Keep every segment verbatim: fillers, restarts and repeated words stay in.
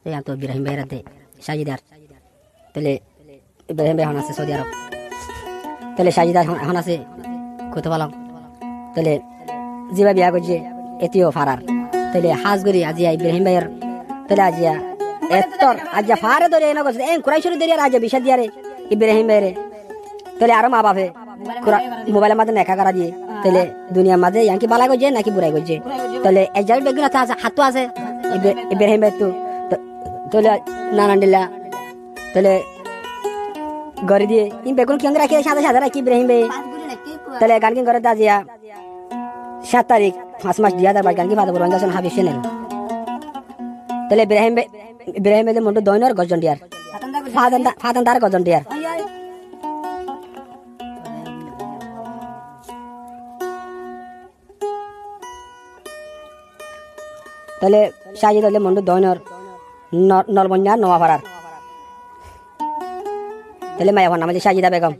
यहाँ तो इब्राहिम भाई रहते शाजिदार तले इब्राहिम भाई होना से सऊदी अरब तले शाजिदार होना से কত ভালো তাহলে জিবা বিয়া করছে এতিও ফারার তাহলে হাজ করি আজিয়া ইব্রাহিম ভাইয়ের তাহলে আজিয়া এত্তর আজিয়া ফারে ধরে এনে গেছে এ কুরাইশরি ধরে আর আজিয়া বিষা দিয়ারে ইব্রাহিম ভাইরে তাহলে আরো মা বাপে মোবাইলের মাঝে নেকা করা দিয়ে তাহলে দুনিয়ার মাঝে ইয়াঙ্কি বালা করছে নাকি বুড়াই করছে তাহলে এক জায়গায় বেগুন আছে হাতও আছে ইব্রাহিম ভাই তো তাহলে নানান দিলা তাহলে গড়ি দিয়ে ইন বেগুন কি রাখি সাদা সাদা রাখি ইব্রাহিম ভাই তাহলে গান কিন করে দাজিয়া সাত তারিখ পাঁচ মাস দুই হাজার বাইশ গান কি ফাদা বলবেন যাচ্ছেন হাবিব সেনেল তাহলে ইব্রাহিম ইব্রাহিম ভাই মন্টু দৈনর গজন দিয়ার ফাদান দার গজন দিয়ার তাহলে সাজিদ হলে মন্টু দৈনর নলবন্যার নোয়াপাড়ার তাহলে মায়া নাম হচ্ছে সাজিদা বেগম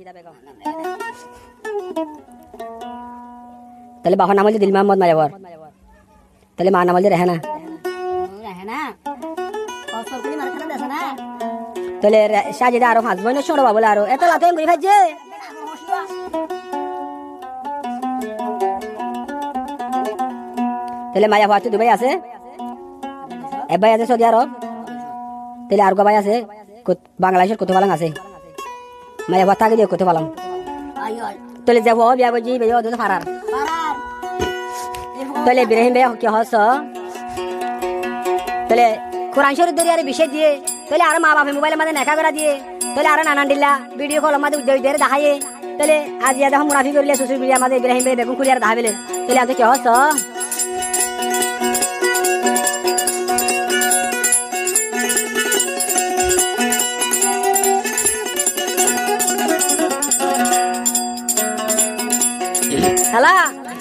তাহলে বাবার নাম হচ্ছে দিল মোহাম্মদ মায়াবর তাহলে মার নাম হচ্ছে রেহানা তাহলে সাজিদা আরো পাঁচ বোনের ছোট বাবুলা আরো এত লাতে ঘুরে খাচ্ছে তাহলে মায়া ভাই দুবাই আছে এক ভাই আছে সৌদি আরব তাহলে আর ভাই আছে বাংলাদেশের কত পালাং আছে মায়া ভাই থাকে দিয়ে কত পালাং তাহলে যাব বিয়া বুঝি বিয়া তো ফারার তাহলে ইব্রাহিম ভাই কি হস তাহলে কোরআন শরীফ ধরে আর বিষয় দিয়ে তাহলে আর মা বাপে মোবাইলের মাঝে নেকা করা দিয়ে তাহলে আর নানান দিল্লা ভিডিও কল মাঝে উদ্যোগ দিয়ে দেখাইয়ে তাহলে আজ ইয়া দেখো মুনাফি করলে সোশ্যাল মিডিয়ার মাঝে ইব্রাহিম ভাই বেগুন খুলিয়ার দেখাবেলেন তাহলে আজ কি হস হ্যালো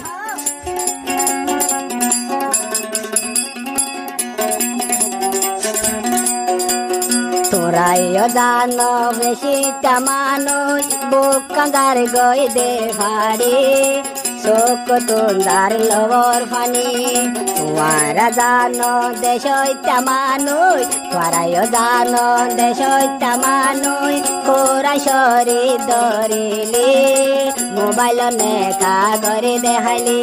তোরাইও জানো বেশি মানুষ বুক কাঁদার গই দে ভারে চোখ তোন্দার লবর ফানি তোয়ারা জানো দেশইতা মানুষ তোরাইও জানো দেশইতা মানুষ কোরা শরী ধরিলি মোবাইল নেকা করে দেখালি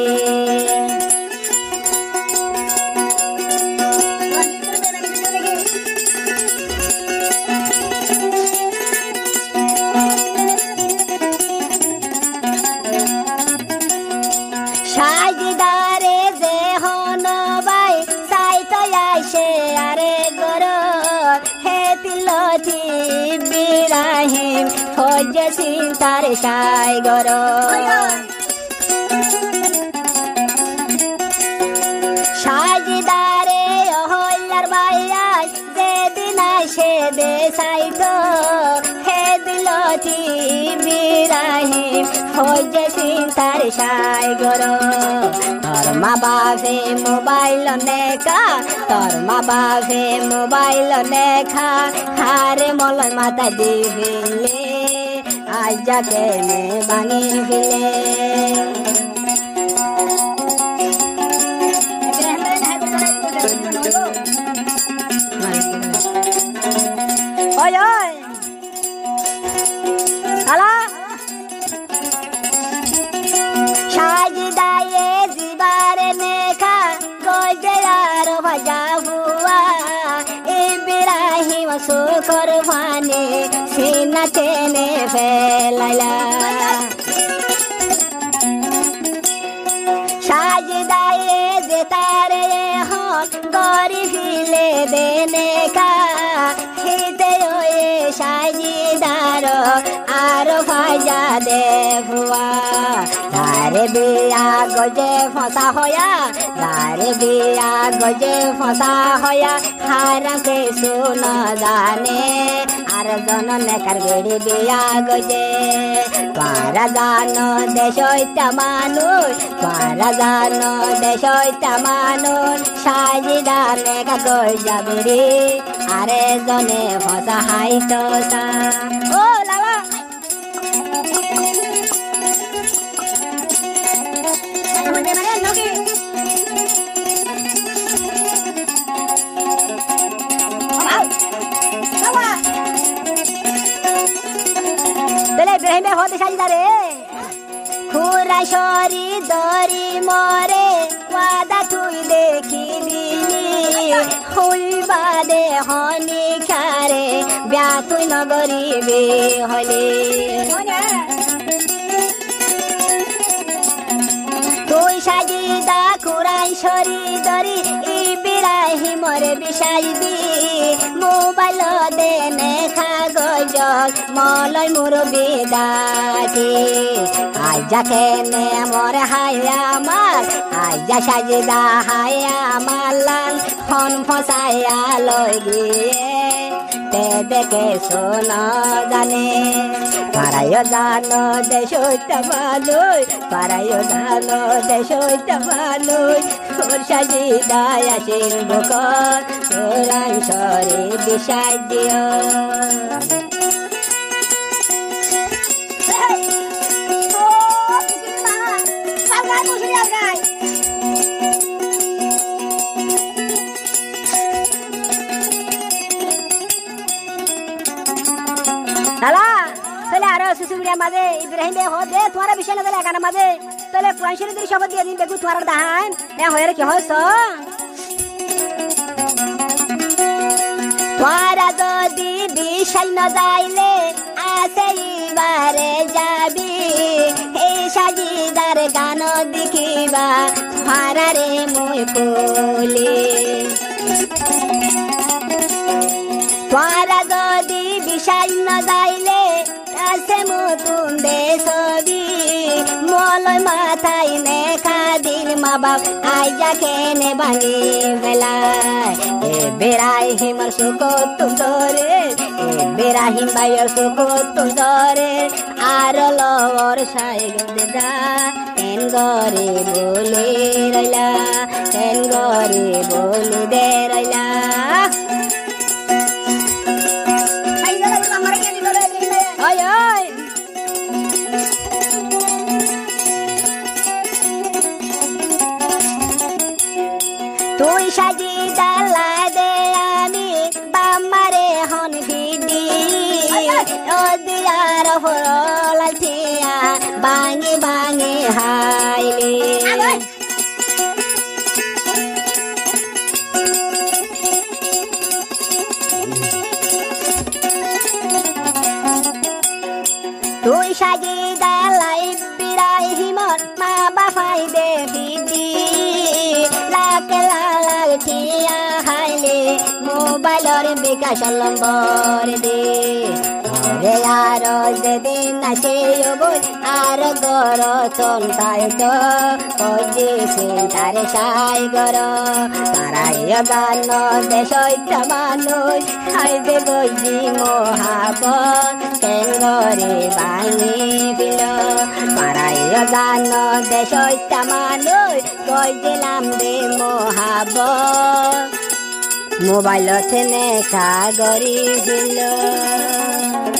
সাজিদারে যে হন বাই সাই তো আসে আরে গর হে তিলতি ইব্রাহিম হজে চিন্তার সাই গর সাজিদারে হইলার বাইয়া যে দিন আসে দে সাই তো হে দিলতি ইব্রাহিম হজে চিন্তার সাই গর তোর মা বাপে মোবাইল নেখা তোর মা বাপে মোবাইল নেখা হারে মলয় মাথা দিবিলে আজ যাকে ভাঙি ফিলে ওই ওই হ্যালো সাজিদায়ে জিবারে নেখা গজরার ভাজা হুয়া ইব্রাহিম সুকর ভানে সিনা টেনে ফেলাইলা সাজিদায়ে যে তারে হন গরি ফিলে দেনে কা হিতে ওয়ে সাজিদার আর ভাজা দে ভুয়া দারে বিয়া গজে ফসা হয়া দারে বিয়া গজে ফসা হয়া হারাকে শুন জানে আর জন নেকার গেড়ি বিয়া গজে পারা জানো দেশইতা মানুষ পারা জানো দেশইতা মানুষ সাজিদা নেকা গই যাবে রে আরে জনে ফসা হাইতো সা ও লালা ইব্রাহিম বে হতে সাজিদারে খুরা সরি দরি মরে ওয়াদা তুই দেখি দিলি হইবা দে হনি খারে ব্যাহ তুই নগরিবে হলে তুই সাজিদা খুরাই সরি দরি ইব্রাহিমরে বিসাইদি মোবাইল দেনে কাগজ মলয় মুরবি দাটি আইজা কেনে মরে হায়া মাল আইজা সাজিদা হায়া মালান হন ফসাইয়া লই গিয়ে তে দেখে শোনা জানে পারাইও জানো দেশটা মানুষ পারাইও জানো দেশটা মানুষ তোর সাজিদা আসিল বুকর তোরাই সরে বিষাই দিও মাঝে ইব্রাহিম বে হো দে তোমার বিষয় না দিলে এখানে মাঝে তাহলে কোরআন শরীফের শপথ দিয়ে দিন বেগু তোমার দাহান এ হয়ে কি হইছ তোরা যদি বিষয় না যাইলে আসে বারে যাবি এই সাজিদার গান দেখিবা হারারে মই খুলি তোরা যদি বিষয় না যাইলে আসে মতুন দে ছবি মলয় মাথায় নে খাদিল মা বাপ আইজা কেনে ভাঙি বেলায় এ বেরাহিমর সুখ তুম ধরে এ বেরাহিম ভাইয়ের সুখ তুম ধরে আর লওর সাই গদা তেন গরে বলে রইলা তেন গরে বলে দে রইলা তুই সাজিদা দে আমি বামারে হন ভিডি ও দিয়ার হরল থিয়া বাঙে বাঙে হাইলে তুই সাজিদা ইব্রাহিমর মা বাপাই দে ভিডি লাকে লাল ঠিয়া হাইলে মোবাইলর বিকাশ নম্বর দে রে আর যেদিন আছে বই আর গর চন্তায় তো কইছে তারে সাই গর তারাই গান দেশটা মানুষ খাইবে গইজি মহাব কেঙ্গরে বাঙি বিল পারাই গান দেশটা মানুষ কইছিলাম রে মহাব মোবাইল থেকে নেশা গরি দিল।